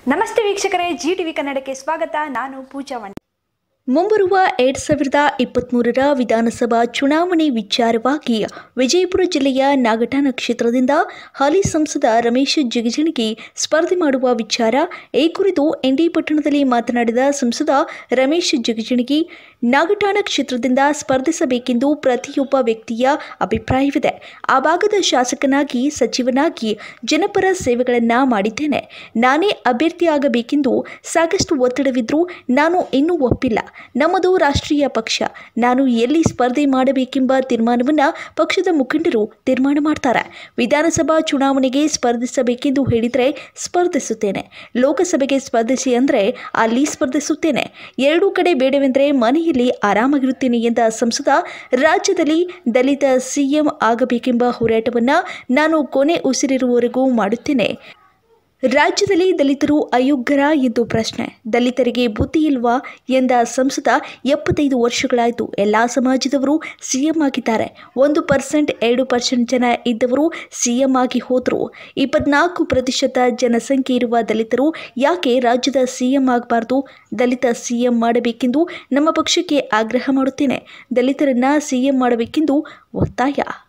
ನಮಸ್ತೆ ವೀಕ್ಷಕರೇ, G TV ಕನ್ನಡಕ್ಕೆ ಸ್ವಾಗತ. ನಾನು ಪೂಜಾ ವಣ್ಣ. ಮುಂಬರುವ 2023ರ ವಿಧಾನಸಭಾ ಚುನಾವಣೆ ವಿಚಾರವಾಗಿ ವಿಜಯಪುರ ಜಿಲ್ಲೆಯ ನಾಗಠಾಣ ಕ್ಷೇತ್ರದಿಂದ ಹಾಲಿ ಸಂಸದ ರಮೇಶ್ ಜಿಗಜಿಣಗಿ ಸ್ಪರ್ಧೆ ಮಾಡುವ ವಿಚಾರ ಈ ಕುರಿತು ಇಂಡಿ ಪಟ್ಟಣದಲ್ಲಿ ಮಾತನಾಡಿದ ಸಂಸದ ರಮೇಶ್ ಜಿಗಜಿಣಗಿ, ನಾಗಠಾಣ ಕ್ಷೇತ್ರದಿಂದ ಸ್ಪರ್ಧಿಸಬೇಕೆಂದು ಪ್ರತಿಯೊಬ್ಬ ವ್ಯಕ್ತಿಯ ಅಭಿಪ್ರಾಯವಿದೆ. ಆ ಭಾಗದ ಶಾಸಕನಾಗಿ, ಸಚಿವನಾಗಿ ಜನಪರ ಸೇವೆಗಳನ್ನು ಮಾಡಿದ್ದೇನೆ. ನಾನೇ ಅಭ್ಯರ್ಥಿಯಾಗಬೇಕೆಂದು ಸಾಕಷ್ಟು ಒತ್ತಡವಿದ್ರೂ ನಾನು ಇನ್ನೂ ಒಪ್ಪಿಲ್ಲ. ನಮ್ಮದು ರಾಷ್ಟ್ರೀಯ ಪಕ್ಷ. ನಾನು ಎಲ್ಲಿ ಸ್ಪರ್ಧೆ ಮಾಡಬೇಕೆಂಬ ತೀರ್ಮಾನವನ್ನು ಪಕ್ಷದ ಮುಖಂಡರು ತೀರ್ಮಾನ ಮಾಡ್ತಾರೆ. ವಿಧಾನಸಭಾ ಚುನಾವಣೆಗೆ ಸ್ಪರ್ಧಿಸಬೇಕೆಂದು ಹೇಳಿದರೆ ಸ್ಪರ್ಧಿಸುತ್ತೇನೆ. ಲೋಕಸಭೆಗೆ ಸ್ಪರ್ಧಿಸಿ ಅಂದರೆ ಅಲ್ಲಿ ಸ್ಪರ್ಧಿಸುತ್ತೇನೆ. ಎರಡೂ ಕಡೆ ಬೇಡವೆಂದರೆ ಮನೆಯಲ್ಲಿ ಆರಾಮಾಗಿರುತ್ತೇನೆ ಎಂದ ಸಂಸದ, ರಾಜ್ಯದಲ್ಲಿ ದಲಿತ ಸಿಎಂ ಆಗಬೇಕೆಂಬ ಹೋರಾಟವನ್ನು ನಾನು ಕೊನೆ ಉಸಿರಿರುವವರೆಗೂ ಮಾಡುತ್ತೇನೆ. ರಾಜ್ಯದಲ್ಲಿ ದಲಿತರು ಅಯೋಗ್ಯರ ಎಂದು ಪ್ರಶ್ನೆ. ದಲಿತರಿಗೆ ಬುದ್ಧಿ ಇಲ್ವಾ ಎಂದ ಸಂಸದ, 75 ವರ್ಷಗಳಾಯಿತು ಎಲ್ಲ ಸಮಾಜದವರು ಸಿಎಂ ಆಗಿದ್ದಾರೆ. 1%, 2% ಜನ ಇದ್ದವರು ಸಿಎಂ ಆಗಿ ಹೋದರು. 24% ಜನಸಂಖ್ಯೆ ಇರುವ ದಲಿತರು ಯಾಕೆ ರಾಜ್ಯದ ಸಿಎಂ ಆಗಬಾರ್ದು? ದಲಿತ ಸಿಎಂ ಮಾಡಬೇಕೆಂದು ನಮ್ಮ ಪಕ್ಷಕ್ಕೆ ಆಗ್ರಹ ಮಾಡುತ್ತೇನೆ. ದಲಿತರನ್ನ ಸಿಎಂ ಮಾಡಬೇಕೆಂದು ಒತ್ತಾಯ.